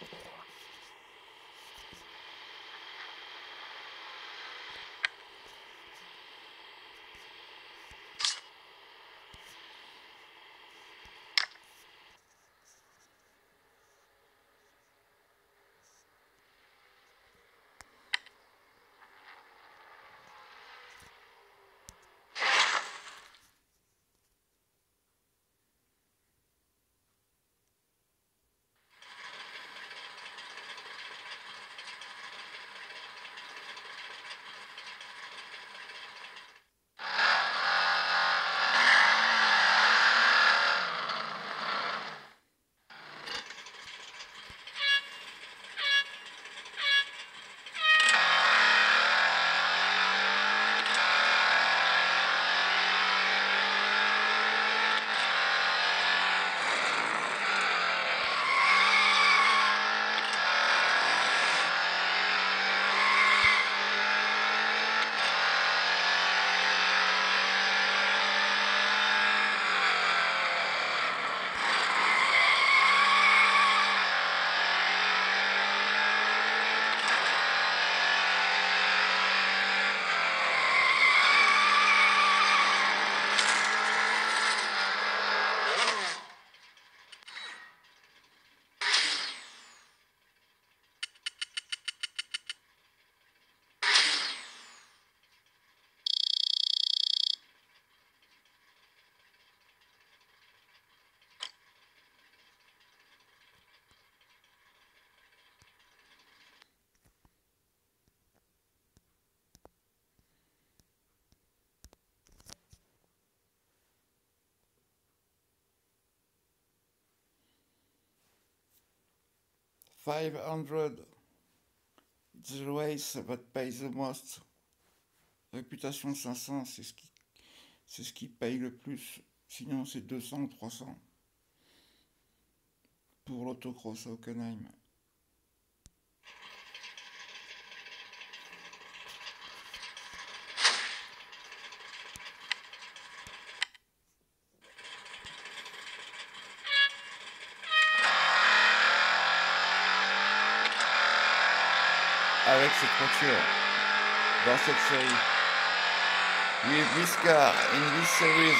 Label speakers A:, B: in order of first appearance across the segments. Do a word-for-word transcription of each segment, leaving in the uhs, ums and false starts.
A: five hundred, it's the race that pays the most. Réputation cinq cents, c'est ce qui, c'est ce qui paye le plus. Sinon, c'est deux cents ou trois cents pour l'autocross à Hockenheim. Avec cette voiture, dans cette série, with this car in this series.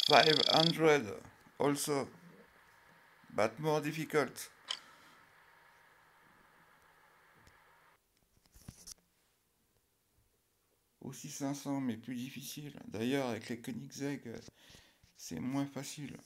A: five hundred also, but more difficult. Aussi cinq cents, mais plus difficile. D'ailleurs, avec les Koenigsegg, c'est moins facile.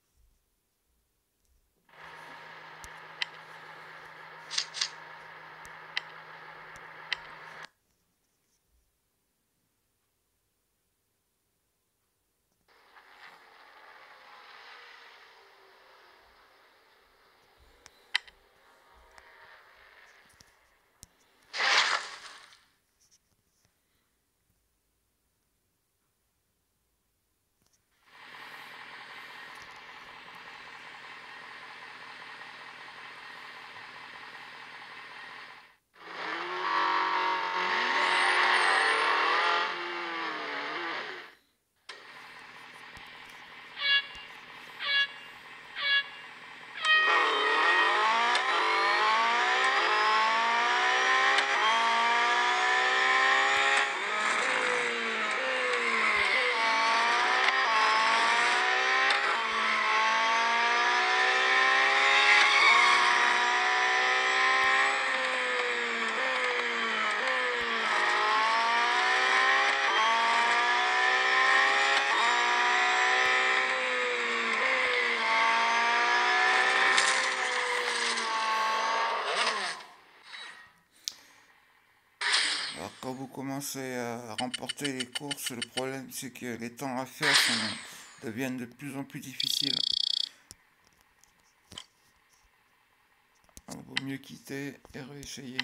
A: Alors quand vous commencez à remporter les courses, le problème c'est que les temps à faire sont, deviennent de plus en plus difficiles. Il vaut mieux quitter et réessayer.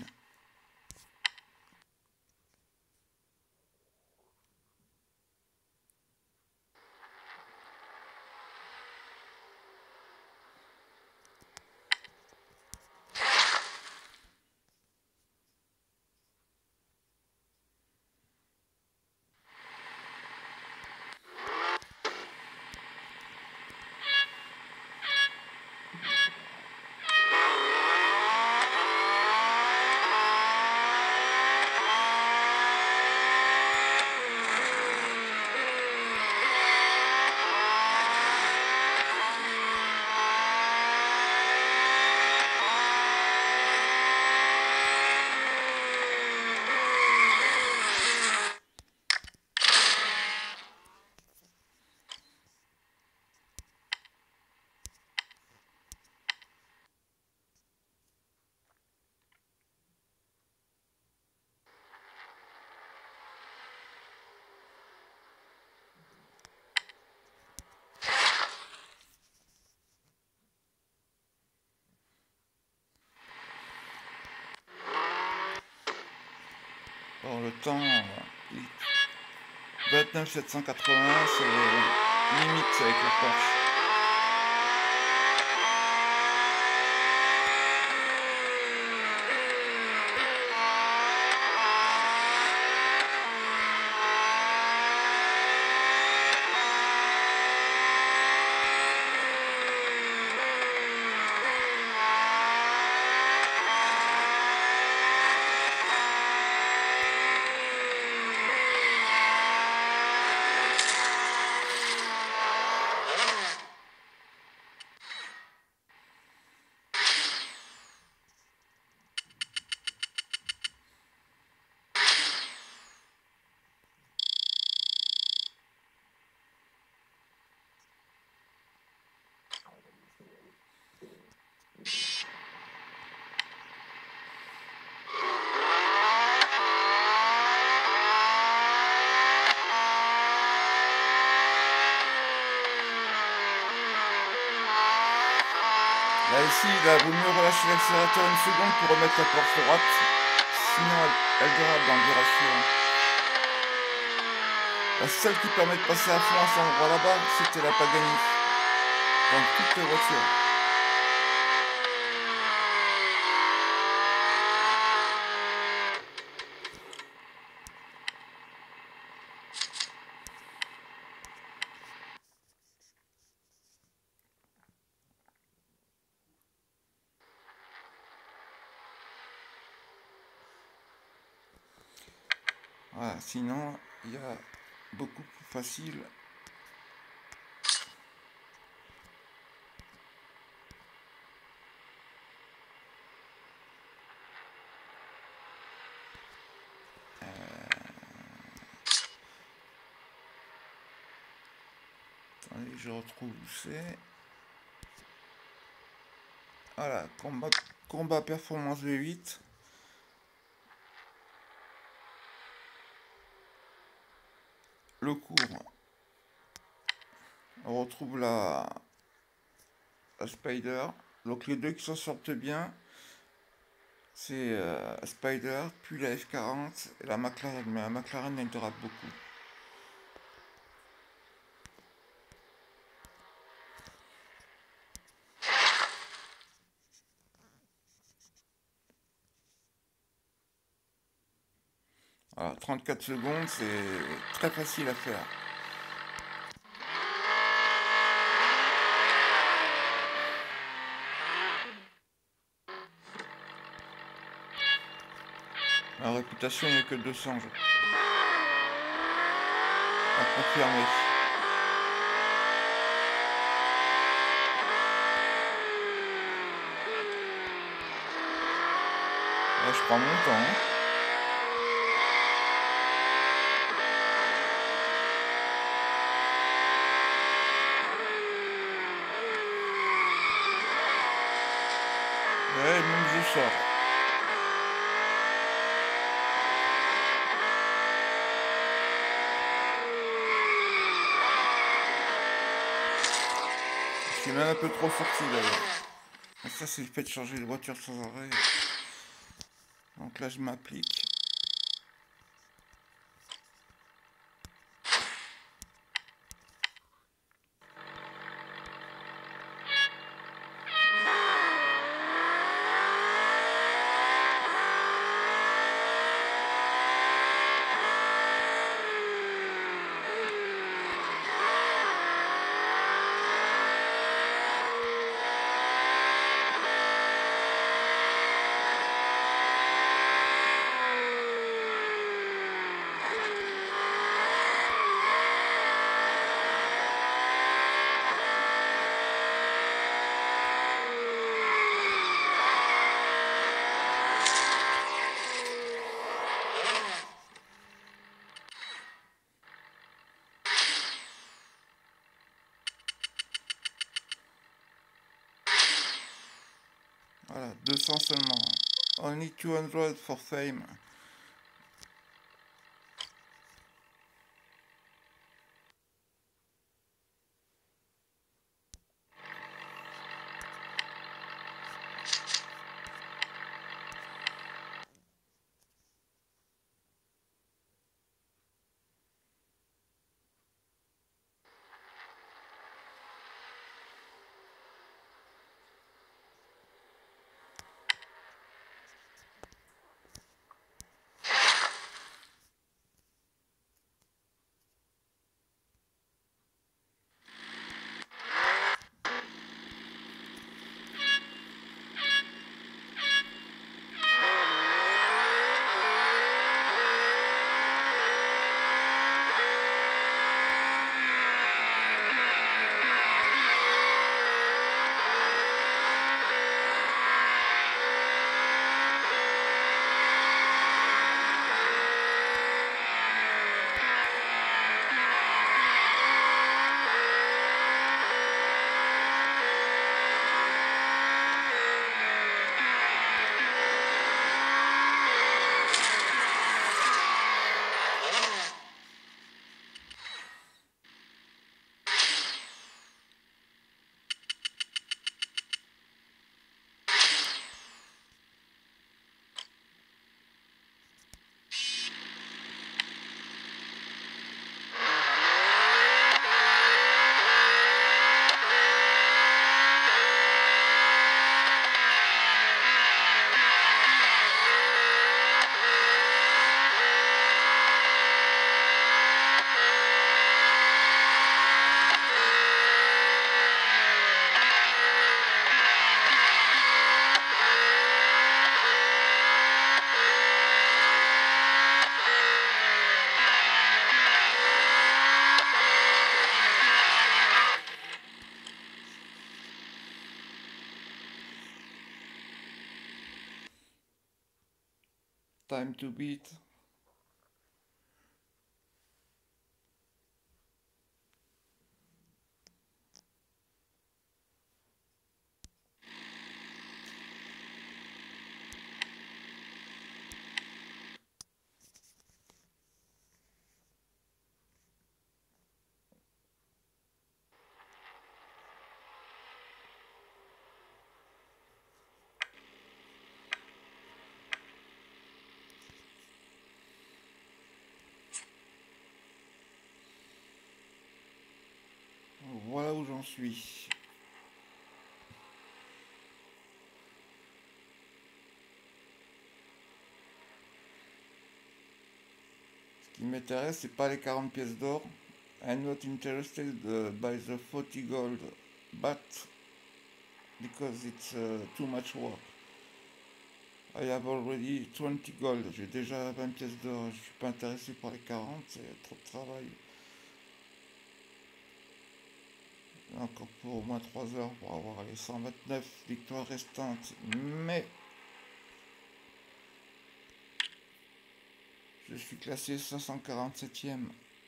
A: Bon, le temps, vingt-neuf sept cent quatre-vingts, c'est limite avec la Porsche. Là ici, il vaut mieux relâcher l'accélérateur une seconde pour remettre la Porsche droite, sinon elle, elle dérape dans le virage suivant. La seule qui permet de passer à fond à cet endroit là-bas, c'était la Pagani, dans toutes les voitures. Voilà, sinon, il y a beaucoup plus facile. Allez, je retrouve où c'est. Voilà, combat, combat performance V huit. Le cours. On retrouve la, la Spider. Donc les deux qui s'en sortent bien, c'est euh, Spider, puis la F quarante et la McLaren. Mais la McLaren aidera beaucoup. Voilà, trente-quatre secondes, c'est très facile à faire. La réputation, il n'y a que deux cents. À confirmer. Là, je prends mon temps. Hein. Ouais, même je sors. Je suis même un peu trop sorti d'ailleurs. Et ça, c'est le fait de changer de voiture sans arrêt. Donc là, je m'applique. Voilà, deux cents seulement. Only two hundred for fame. Time to beat. j'en suis. Ce qui m'intéresse, c'est pas les quarante pièces d'or. I'm not interested uh, by the forty gold, but because it's uh, too much work. I have already twenty gold. J'ai déjà vingt pièces d'or. Je suis pas intéressé par les quarante, c'est trop de travail. Encore pour au moins trois heures pour avoir les cent vingt-neuf victoires restantes. Mais je suis classé cinq cent quarante-septième.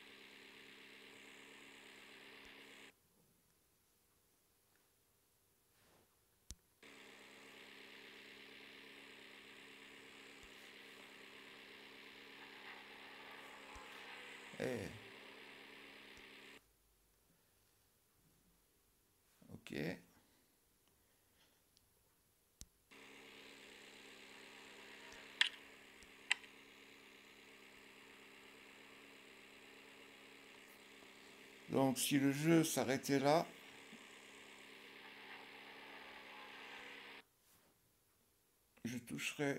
A: Eh. Ok. Donc si le jeu s'arrêtait là, je toucherais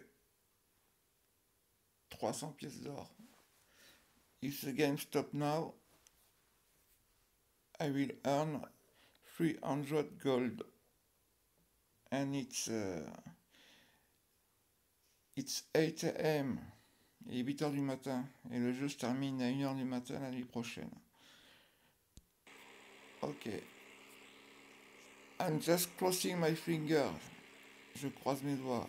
A: trois cents pièces d'or. If the game stop now, I will earn three hundred gold. And it's, uh, it's eight a m. Il est huit heures du matin. Et le jeu se termine à une heure du matin la nuit prochaine. Ok. I'm just crossing my fingers. Je croise mes doigts.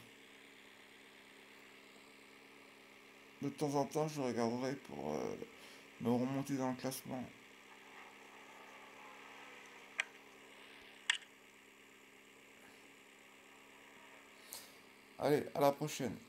A: De temps en temps, je regarderai pour euh, me remonter dans le classement. Allez, à la prochaine.